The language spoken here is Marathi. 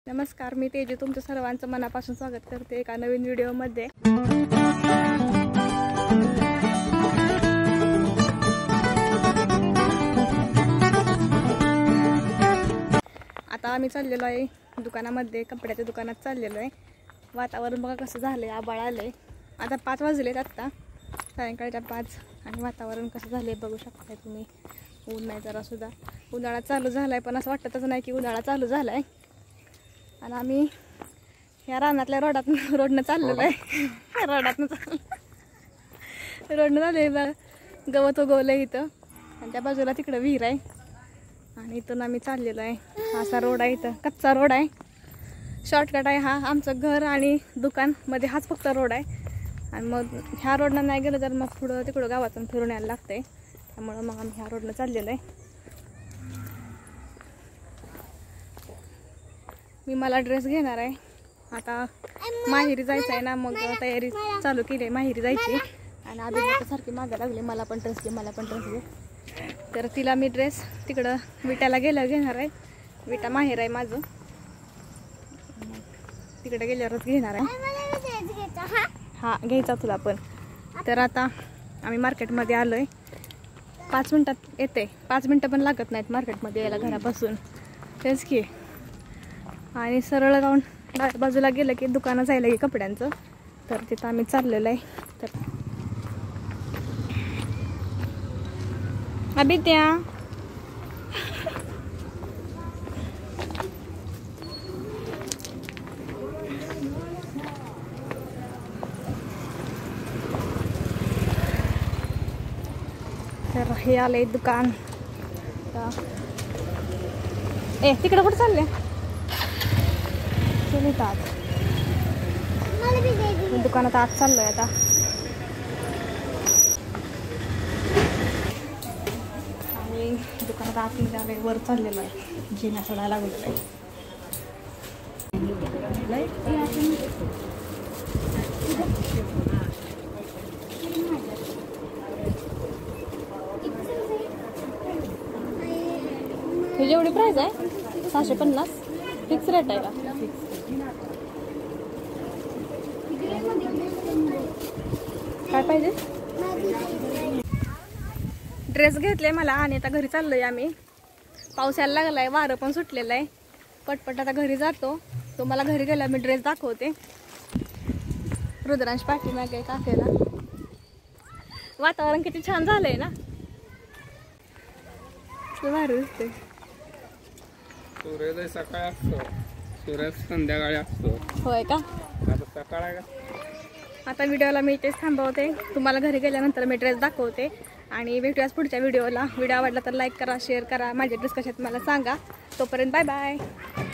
नमस्कार, मी तेजू तुमचं सर्वांचं मनापासून स्वागत करते एका नवीन व्हिडिओमध्ये। आता आम्ही चाललेलो आहे दुकानामध्ये, कपड्याच्या दुकानात चाललेलो आहे। वातावरण बघा कसं झालंय, आभाळ आलंय। आता 5 वाजलेत, आत्ता सायंकाळच्या 5 आणि वातावरण कसं झालंय बघू शकताय तुम्ही। ऊन नाही जरा सुद्धा, उन्हाळा चालू झालाय पण असं वाटतच नाही की उन्हाळा चालू झालाय। आणि आम्ही ह्या रानातल्या रोडनं चाललेलो आहे। रोडनं झाले गवत उगवलंय इथं आणि त्या बाजूला तिकडं विहीर आहे आणि इथून आम्ही चाललेलो आहे। असा रोड आहे, इथं कच्चा रोड आहे, शॉर्टकट आहे हा। आमचं घर आणि दुकान मध्ये हाच फक्त रोड आहे आणि मग ह्या रोडनं नाही गेलं तर मग पुढं तिकडं गावातून फिरून यायला लागतंय, त्यामुळं मग आम्ही ह्या रोडनं चाललेलो आहे। मी मला ड्रेस घेणार आहे, आता माहेरी जायचं आहे ना, मग तयारी चालू केली आहे माहेरी जायची। आणि आधी सारखी मागं लागली मला पण ड्रेस घे, मला पण ड्रेस घे। तर तिला मी ड्रेस तिकडं विट्याला गेल्यावर घेणार आहे। विटा माहेर आहे माझं, तिकडे गेल्यावरच घेणार आहे। हा घ्यायचा तुला पण। तर आता आम्ही मार्केटमध्ये आलो आहे, 5 मिनटात येते, 5 मिनटं पण लागत नाहीत मार्केटमध्ये यायला घरापासून, तेच की। आणि सरळ जाऊन बाजूला गेलं की दुकानं जायला की कपड्यांचं, तर तिथं आम्ही चाललेलं आहे। तर अभि त्या तर हे आलंय दुकान। ए तिकडं कुठं चालले? दुकानात आत चाललोय आता। आम्ही दुकानात आत निघालोय, वर चाललेलो आहे, जिना चढायला लागलेलो आहे। ही एवढी प्राइस आहे 650, फिक्स रेट आहे का? काय पाहिजे? ड्रेस घेतले मला आणि आता घरी चाललोय आम्ही। पाऊस यायला लागलाय, वारं पण सुटलेलं आहे। पटपट आता घरी जातो, तुम्हाला घरी गेला मी ड्रेस दाखवते। रुद्रांश पाठीमागे काफेला। वातावरण किती छान झालंय ना, भारी दिसते। सूर्योदय सकाळी असतो, सूर्यास्त संध्याकाळी असतो। होय का? आता सकाळ आहे का? आता व्हिडिओला मी इथेच थांबवते, तुम्हाला घरी गेल्यानंतर मी ड्रेस दाखवते आणि भेटूयाच पुढच्या व्हिडिओला। व्हिडिओ आवडला तर लाईक करा, शेअर करा, माझे ड्रेस कसे आहेत मला सांगा। तोपर्यंत बाय बाय।